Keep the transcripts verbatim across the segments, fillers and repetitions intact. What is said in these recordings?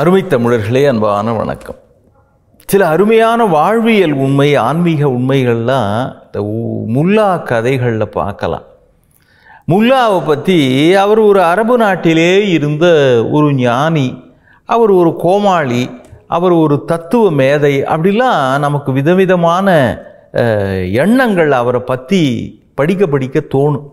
அருமை தமிழர்களே, அன்பான வணக்கம். சில அருமையான வாழ்வியல் உண்மை, ஆன்மீக உண்மைகள்லாம் இந்த முல்லா கதைகளில் பார்க்கலாம். முல்லாவை பற்றி, அவர் ஒரு அரபு நாட்டிலே இருந்த ஒரு ஞானி, அவர் ஒரு கோமாளி, அவர் ஒரு தத்துவ மேதை, அப்படிலாம் நமக்கு விதவிதமான எண்ணங்கள் அவரை பற்றி படிக்க படிக்க தோணும்.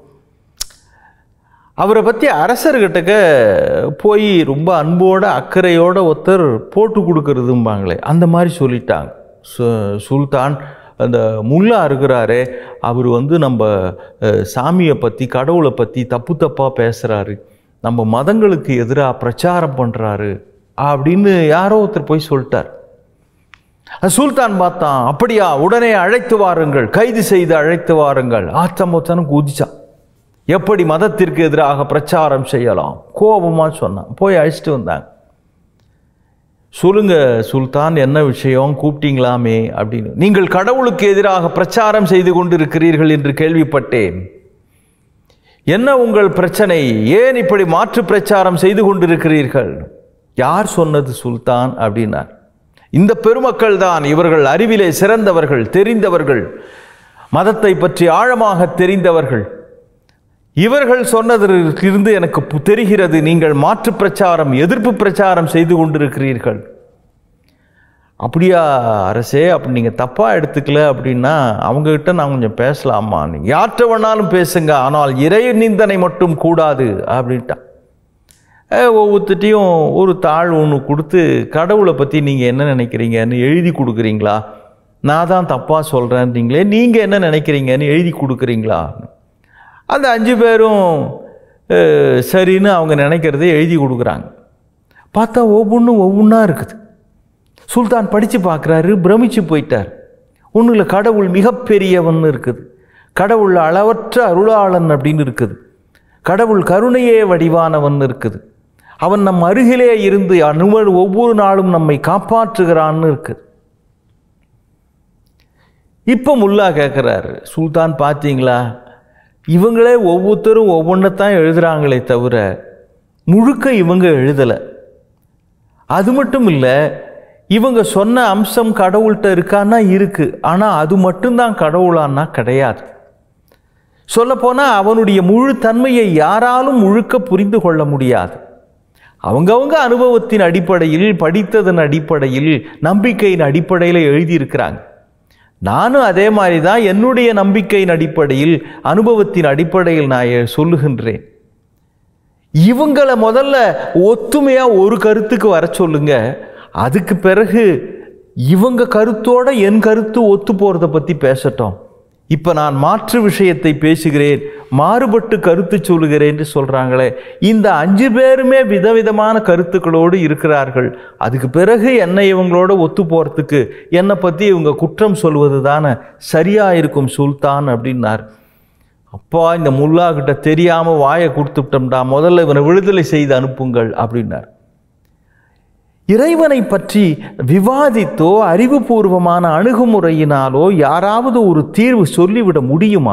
அவரை பற்றி அரசர்கிட்டக்க போய் ரொம்ப அன்போடு அக்கறையோடு ஒருத்தர் போட்டு கொடுக்கறதும்பாங்களே, அந்த மாதிரி சொல்லிட்டாங்க. சுல்தான் அந்த முல்லா இருக்கிறாரே, அவர் வந்து நம்ம சாமியை பற்றி, கடவுளை பற்றி தப்பு தப்பாக பேசுகிறாரு, நம்ம மதங்களுக்கு எதிராக பிரச்சாரம் பண்ணுறாரு அப்படின்னு யாரோ ஒருத்தர் போய் சொல்லிட்டார். சுல்தான் பார்த்தான், அப்படியா, உடனே அழைத்து வாருங்கள், கைது செய்து அழைத்து வாருங்கள். ஆத்தமோத்தனும் குதிச்சான். எப்படி மதத்திற்கு எதிராக பிரச்சாரம் செய்யலாம், கோபமாக சொன்னான். போய் அழைச்சிட்டு வந்தாங்க. சொல்லுங்க சுல்தான், என்ன விஷயம், கூப்பிட்டீங்களாமே அப்படின்னு. நீங்கள் கடவுளுக்கு எதிராக பிரச்சாரம் செய்து கொண்டிருக்கிறீர்கள் என்று கேள்விப்பட்டேன். என்ன உங்கள் பிரச்சனை, ஏன் இப்படி மாற்று பிரச்சாரம் செய்து கொண்டிருக்கிறீர்கள்? யார் சொன்னது சுல்தான் அப்படின்னார். இந்த பெருமக்கள் தான், இவர்கள் அறிவிலே சிறந்தவர்கள், தெரிந்தவர்கள், மதத்தை பற்றி ஆழமாக தெரிந்தவர்கள். இவர்கள் சொன்னதிலிருந்து எனக்கு தெரிகிறது, நீங்கள் மாற்று பிரச்சாரம், எதிர்ப்பு பிரச்சாரம் செய்து கொண்டிருக்கிறீர்கள். அப்படியா அரசே, அப்படி நீங்கள் தப்பாக எடுத்துக்கல அப்படின்னா அவங்ககிட்ட நான் கொஞ்சம் பேசலாமா? நீங்கள் யார்கிட்ட வேணாலும் பேசுங்க, ஆனால் இறை நிந்தனை மட்டும் கூடாது அப்படின்ட்டான். ஒவ்வொருத்தையும் ஒரு தாழ் ஒன்று கொடுத்து, கடவுளை பற்றி நீங்கள் என்ன நினைக்கிறீங்கன்னு எழுதி கொடுக்குறீங்களா? நான் தான் தப்பாக சொல்கிறேன்றீங்களே, நீங்கள் என்ன நினைக்கிறீங்கன்னு எழுதி கொடுக்குறீங்களா? அந்த அஞ்சு பேரும் சரின்னு அவங்க நினைக்கிறதே எழுதி கொடுக்குறாங்க. பார்த்தா ஒவ்வொன்றும் ஒவ்வொன்றா இருக்குது. சுல்தான் படித்து பார்க்குறாரு, பிரமிச்சு போயிட்டார். ஒன்றும் இல்லை, கடவுள் மிகப்பெரியவன் இருக்குது, கடவுள் அளவற்ற அருளாளன் அப்படின்னு இருக்குது, கடவுள் கருணையே வடிவானவன் இருக்குது, அவன் நம் அருகிலே இருந்து அனுமதி ஒவ்வொரு நாளும் நம்மை காப்பாற்றுகிறான்னு இருக்குது. இப்போ முல்லா கேட்குறாரு, சுல்தான் பார்த்தீங்களா, இவங்களே ஒவ்வொருத்தரும் ஒவ்வொன்றத்தான் எழுதுகிறாங்களே தவிர முழுக்க இவங்க எழுதலை. அது மட்டும் இல்லை, இவங்க சொன்ன அம்சம் கடவுள்கிட்ட இருக்கான்னா இருக்குது, ஆனால் அது மட்டும்தான் கடவுளான்னா கிடையாது. சொல்லப்போனால் அவனுடைய முழு தன்மையை யாராலும் முழுக்க புரிந்து கொள்ள முடியாது. அவங்கவுங்க அனுபவத்தின் அடிப்படையில், படித்ததன் அடிப்படையில், நம்பிக்கையின் அடிப்படையில் எழுதியிருக்கிறாங்க. நானும் அதே மாதிரி தான் என்னுடைய நம்பிக்கையின் அடிப்படையில், அனுபவத்தின் அடிப்படையில் நான் சொல்லுகின்றேன். இவங்களை முதல்ல ஒத்துமையாக ஒரு கருத்துக்கு வர சொல்லுங்க, அதுக்கு பிறகு இவங்க கருத்தோட என் கருத்து ஒத்து போகிறத பற்றி பேசட்டும். இப்போ நான் மாற்று விஷயத்தை பேசுகிறேன், மாறுபட்டு கருத்து சொல்லுகிறேன் என்று சொல்கிறாங்களே, இந்த அஞ்சு பேருமே விதவிதமான கருத்துக்களோடு இருக்கிறார்கள். அதுக்கு பிறகு என்னை இவங்களோட ஒத்து போகிறதுக்கு என்னை பற்றி இவங்க குற்றம் சொல்வது தானே சரியாக இருக்கும் சுல்தான் அப்படின்னார். அப்பா, இந்த முல்லா கிட்ட தெரியாமல் வாயை கொடுத்துட்டோம்டா, முதல்ல இவனை விடுதலை செய்து அனுப்புங்கள் அப்படின்னார். இறைவனை பற்றி விவாதித்தோ அறிவுபூர்வமான அணுகுமுறையினாலோ யாராவது ஒரு தீர்வு சொல்லிவிட முடியுமா?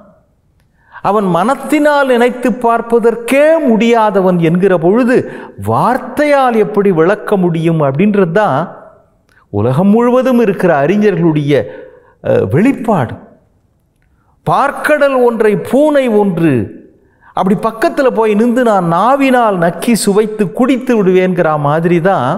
அவன் மனத்தினால் நினைத்து பார்ப்பதற்கே முடியாதவன் என்கிற பொழுது வார்த்தையால் எப்படி விளக்க முடியும் அப்படின்றது தான் உலகம் முழுவதும் இருக்கிற அறிஞர்களுடைய வெளிப்பாடு. பார்க்கடல் ஒன்றை பூனை ஒன்று, அப்படி பக்கத்தில் போய் நின்று நான் நாவினால் நக்கி சுவைத்து குடித்து விடுவேன்கிற மாதிரி தான்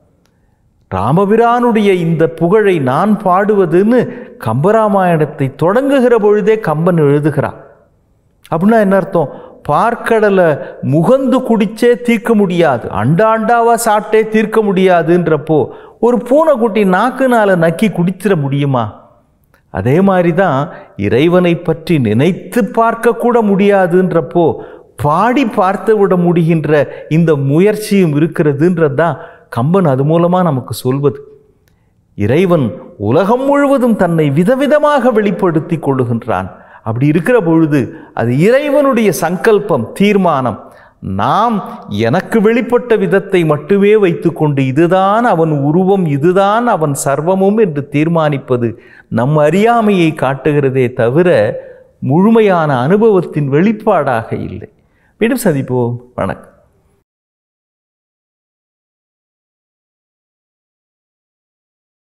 ராமபிரானுடைய இந்த புகழை நான் பாடுவதுன்னு கம்பராமாயணத்தை தொடங்குகிற பொழுதே கம்பன் எழுதுகிறான். அப்படின்னா என்ன அர்த்தம்? பார்க்கடலை முகந்து குடிச்சே தீர்க்க முடியாது, அண்டாண்டாவா சாப்பிட்டே தீர்க்க முடியாதுன்றப்போ ஒரு பூனைக்குட்டி நாக்குனால நக்கி குடிச்சிட முடியுமா? அதே மாதிரி தான் இறைவனை பற்றி நினைத்து பார்க்கக்கூட முடியாதுன்றப்போ பாடி பார்த்து விட முடிகின்ற இந்த முயற்சியும் இருக்கிறதுன்றது தான் கம்பன் அது மூலமாக நமக்கு சொல்வது. இறைவன் உலகம் முழுவதும் தன்னை விதவிதமாக வெளிப்படுத்தி கொள்ளுகின்றான். அப்படி இருக்கிற பொழுது அது இறைவனுடைய சங்கல்பம், தீர்மானம். நாம் எனக்கு வெளிப்பட்ட விதத்தை மட்டுமே வைத்துக்கொண்டு இதுதான் அவன் உருவம், இதுதான் அவன் சர்வமும் என்று தீர்மானிப்பது நம் அறியாமையை காட்டுகிறதே தவிர முழுமையான அனுபவத்தின் வெளிப்பாடாக இல்லை. மீண்டும் சந்திப்போம். வணக்கம்.